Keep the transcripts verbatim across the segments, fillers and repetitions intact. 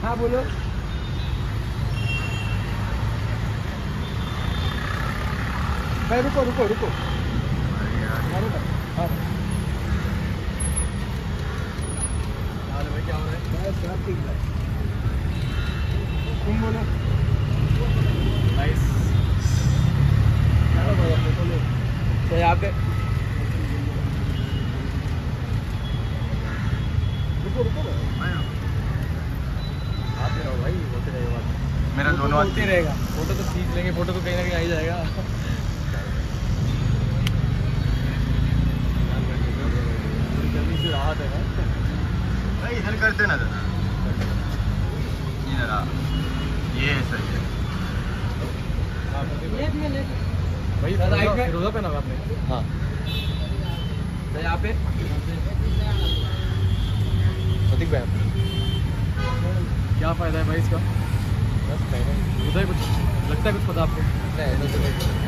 हाँ बोलो। भाई रुको रुको रुको। हाँ भाई क्या हो रहा है? सब ठीक है। तुम बोलो। नाइस। तो यहाँ पे रुको रुको आप रहो भाई, बोलते रहेगा मेरा दोनों हाथ बोलते रहेगा। फोटो तो खींच लेंगे, फोटो तो कहीं ना कहीं आ ही जाएगा। जल्दी से राहत है ना भाई, इधर करते ना जरा, इधर आ, ये सही है। भाई रोजा रोजा पहना हुआ आपने? हाँ। तो यहाँ पे प्रतीक भाई क्या फायदा है भाई इसका? बस फायदा है कुछ, लगता है कुछ पता आपको? नहीं।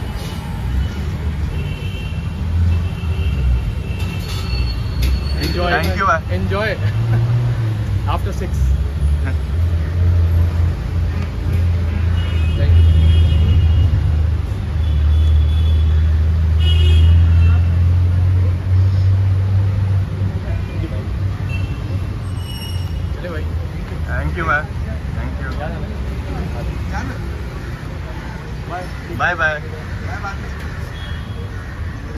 Enjoy. Thank you. Enjoy. After six. Thank you. चले भाई। Thank you man. Thank you. Bye. Bye bye.